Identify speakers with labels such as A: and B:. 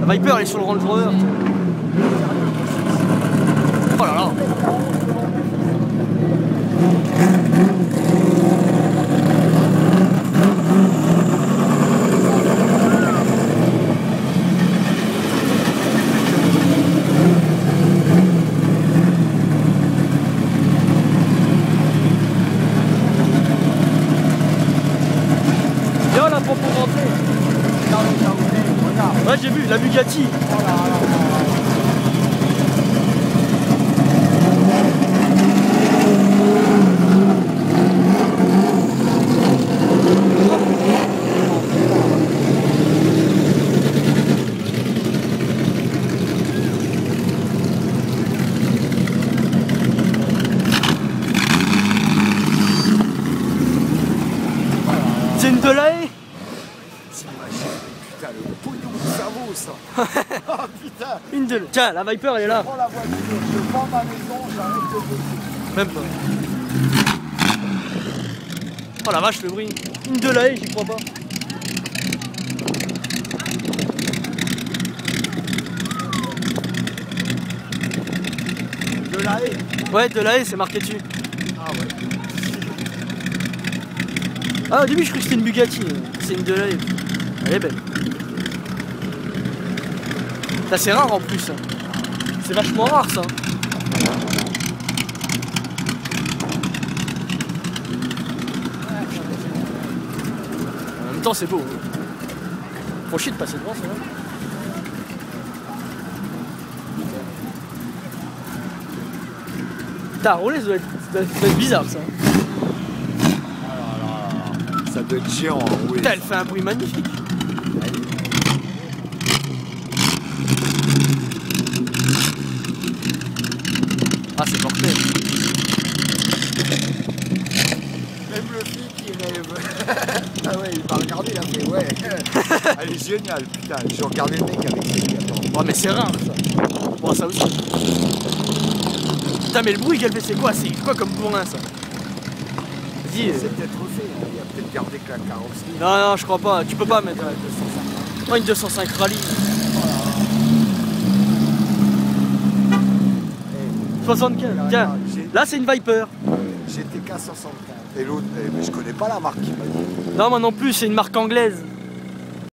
A: La Viper elle est sur le Range Rover. Oh là là. Viens là pour rentrer. Ouais j'ai vu, la Bugatti. C'est une Delahaye.
B: Putain, le pognon que ça vaut ça. Ah putain.
A: Une Delahaye. Tiens, la Viper elle est là.
B: Je prends la voiture, je vends ma maison, j'arrête de bosser.
A: Même pas. Oh la vache le bruit. Une Delahaye, j'y crois pas.
B: Delahaye.
A: Ouais, Delahaye c'est marqué dessus.
B: Ah ouais.
A: Ah au début je croyais que c'était une Bugatti. C'est une Delahaye. Elle est belle. Ça c'est rare en plus. C'est vachement rare ça. En même temps c'est beau. Faut chier de passer devant ça. Putain, rouler ça doit être bizarre ça.
B: Ça doit être géant. Oui.
A: Putain, elle fait un bruit magnifique. Ah, c'est mortel.
B: Même le flic il rêve. Ah ouais, il m'a regardé, il a fait ouais. Elle est géniale, putain. J'ai regardé le mec avec ses attends.
A: Oh, mais c'est rare ça. Bon, ça aussi. Putain, mais le bruit qu'elle fait, c'est quoi? C'est quoi comme bourrin ça? Vas-y.
B: C'est peut-être refait, hein. Il a peut-être gardé que la carrosserie.
A: Non, non, je crois pas. Tu peux pas mettre. Oh, une 205 rallye. 75. Tiens, là c'est une Viper.
B: GTK 75. Et l'autre, mais je connais pas la marque.
A: Non, moi non plus, c'est une marque anglaise.